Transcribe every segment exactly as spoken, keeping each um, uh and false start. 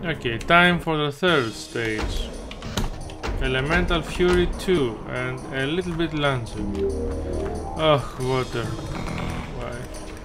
Okay, time for the third stage. Elemental Fury two and a little bit Lancer. Oh, water. Why?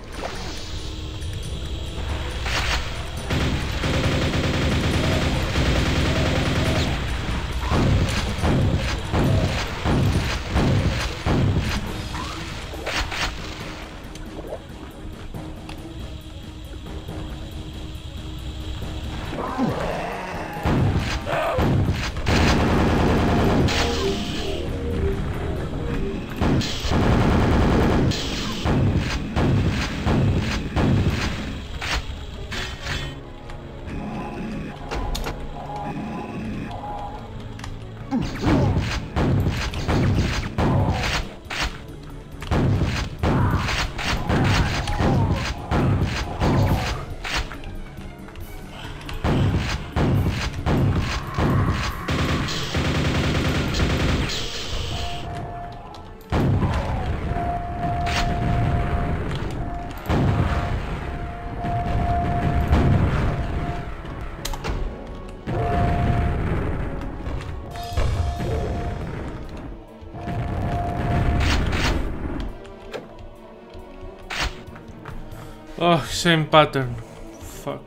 Oh, same pattern. Fuck.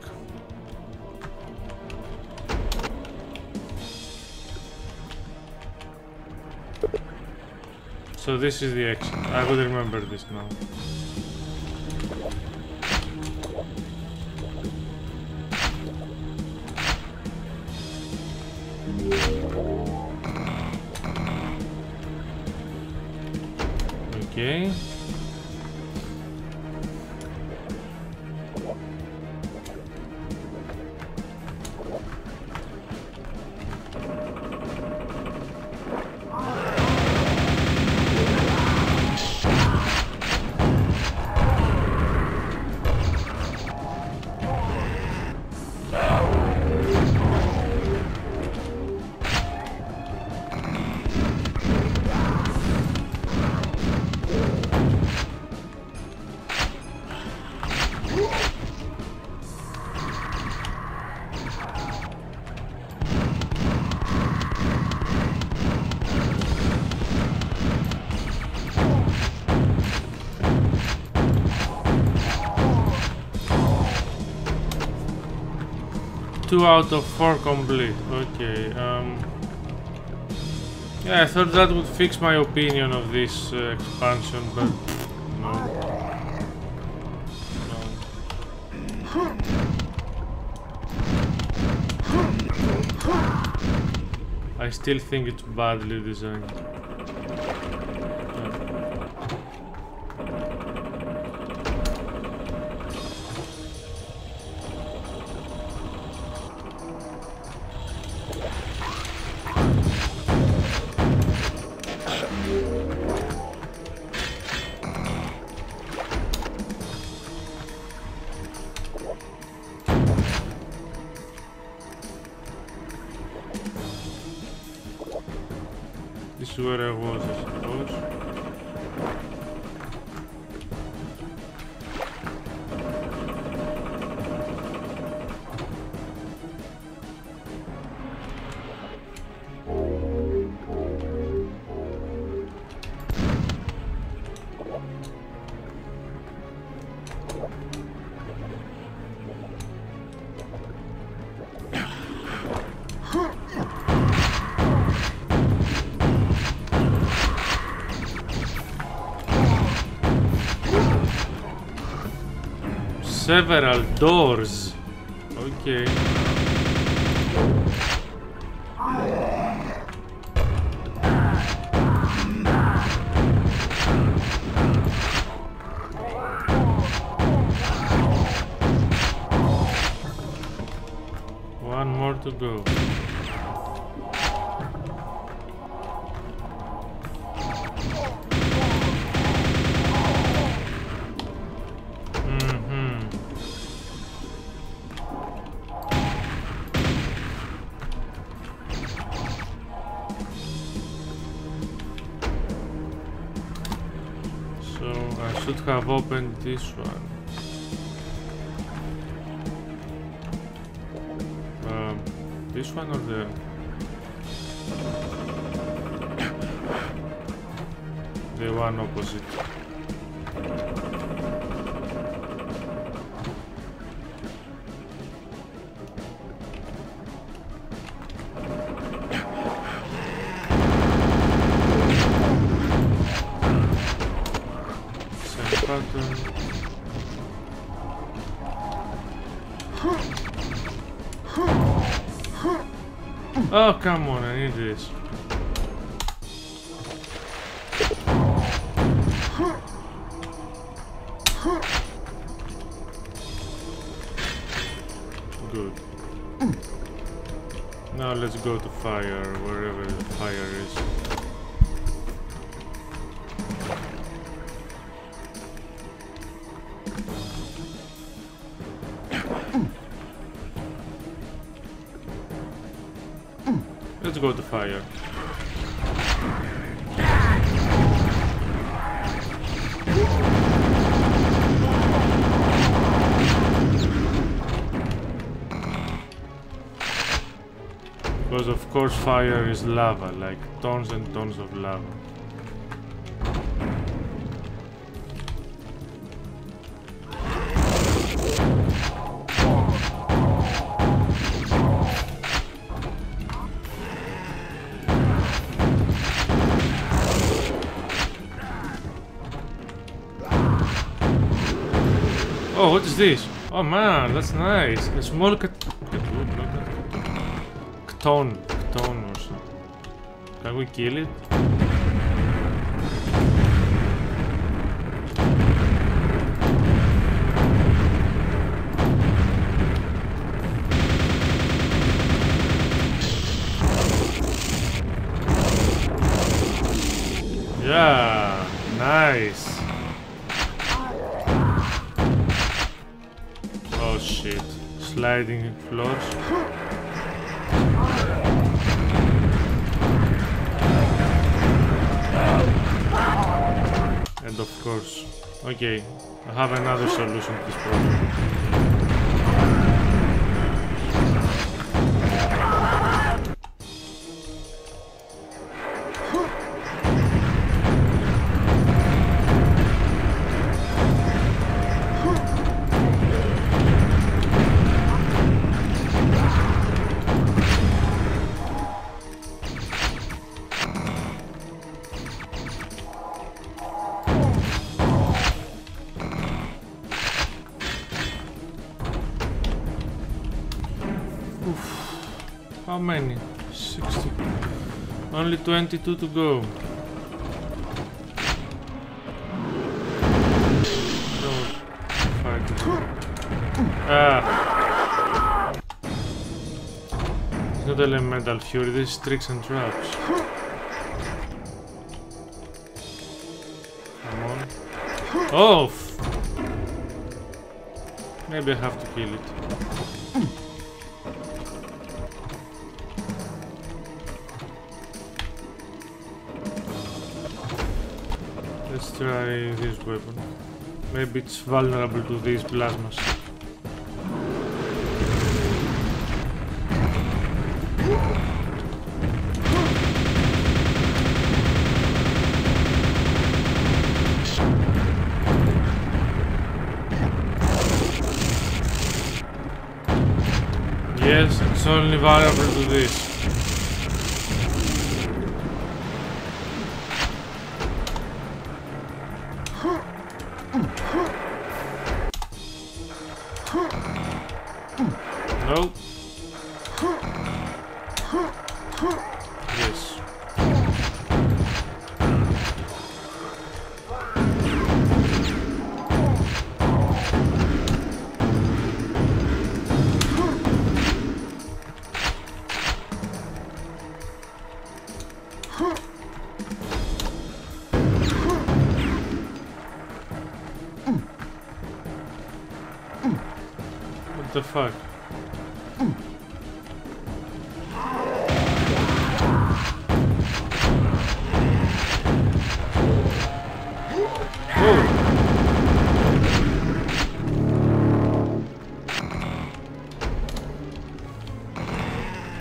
So this is the exit. I would remember this now. Okay. Two out of four complete. Okay. Um. Yeah, I thought that would fix my opinion of this uh, expansion, but no. No. I still think it's badly designed. This is where I was, I suppose. Several doors. Okay. One more to go. Should have opened this one. Uh, This one or the... the one opposite? Same pattern. Oh, come on, I need this. Good. Now let's go to fire, wherever the fire is. Let's go to fire. Because of course fire is lava, like tons and tons of lava. Oh, what is this? Oh man, that's nice. A small cat... Cton. Cton or something. Can we kill it? Yeah, nice. Oh shit, sliding floors. And of course, okay, I have another solution to this problem. How many? sixty. Only twenty-two to go. Don't fight it. Ah! It's not elemental fury, this is tricks and traps. Come on. Oh! Maybe I have to kill it. Let's try this weapon. Maybe it's vulnerable to these plasmas. Yes, it's only vulnerable to this. No. Yes. What the fuck?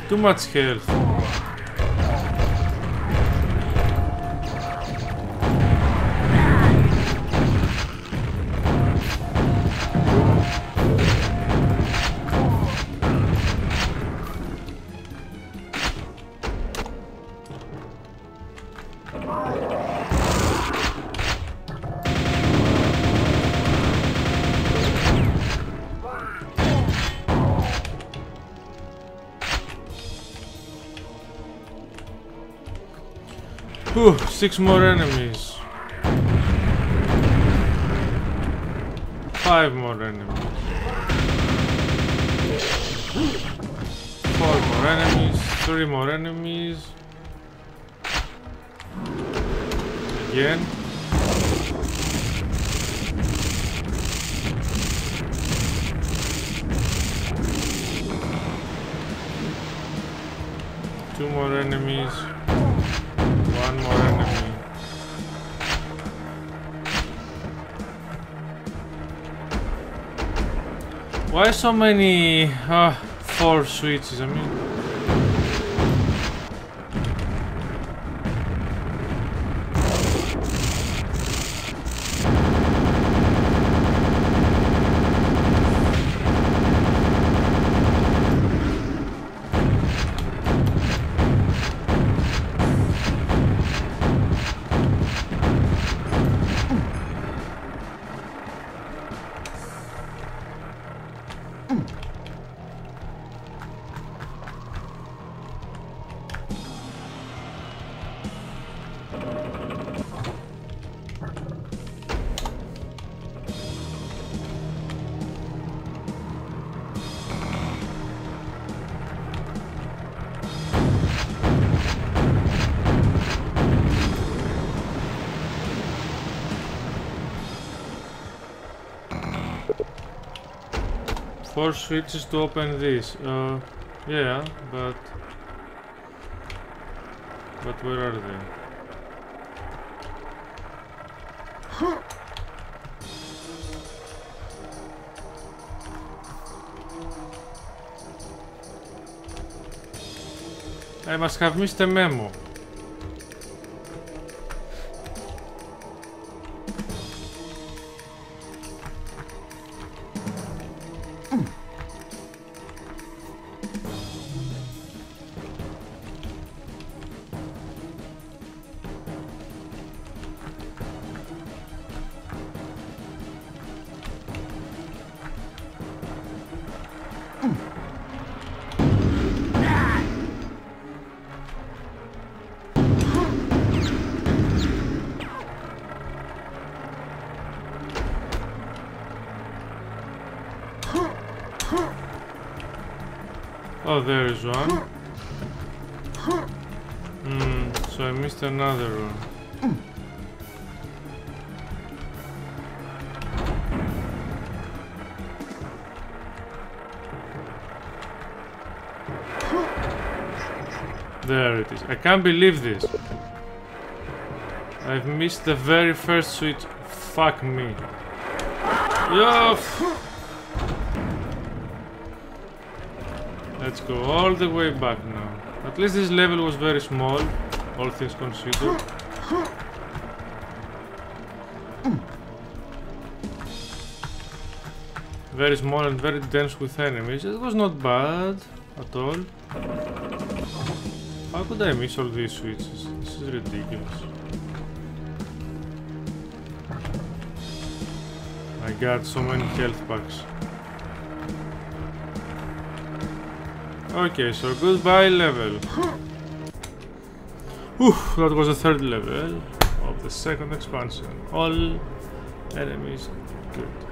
Too much health. Whew, six more enemies. Five more enemies. Four more enemies. Three more enemies. Again. Two more enemies. One more enemy. Why so many uh, four switches? I mean, four switches to open this. Uh, yeah, but but where are they? I must have missed a memo. Oh, there is one. Hmm, so I missed another one. There it is. I can't believe this. I've missed the very first switch. Fuck me. Yo! Let's go all the way back now. At least this level was very small, all things considered. Very small and very dense with enemies. It was not bad at all. How could I miss all these switches? This is ridiculous. I got so many health packs. Okay, so goodbye level. Whew, that was the third level of the second expansion. All enemies good.